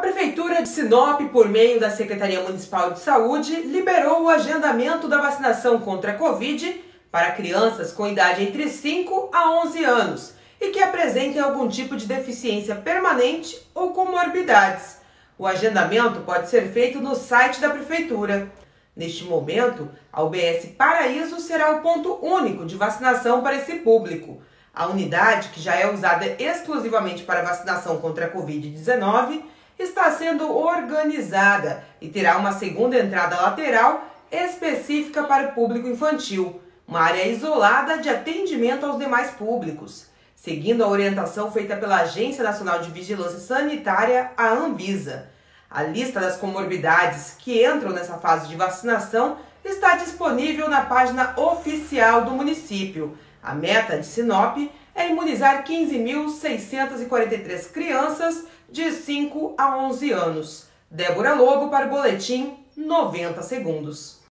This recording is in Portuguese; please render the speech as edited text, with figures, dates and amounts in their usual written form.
Prefeitura de Sinop, por meio da Secretaria Municipal de Saúde, liberou o agendamento da vacinação contra a Covid para crianças com idade entre 5 a 11 anos e que apresentem algum tipo de deficiência permanente ou comorbidades. O agendamento pode ser feito no site da Prefeitura. Neste momento, a UBS Paraíso será o ponto único de vacinação para esse público. A unidade, que já é usada exclusivamente para vacinação contra a Covid-19, está sendo organizada e terá uma segunda entrada lateral específica para o público infantil, uma área isolada de atendimento aos demais públicos, seguindo a orientação feita pela Agência Nacional de Vigilância Sanitária, a Anvisa. A lista das comorbidades que entram nessa fase de vacinação está disponível na página oficial do município. A meta de Sinop é imunizar 15.643 crianças de 5 a 11 anos. Débora Lobo para o Boletim 90 Segundos.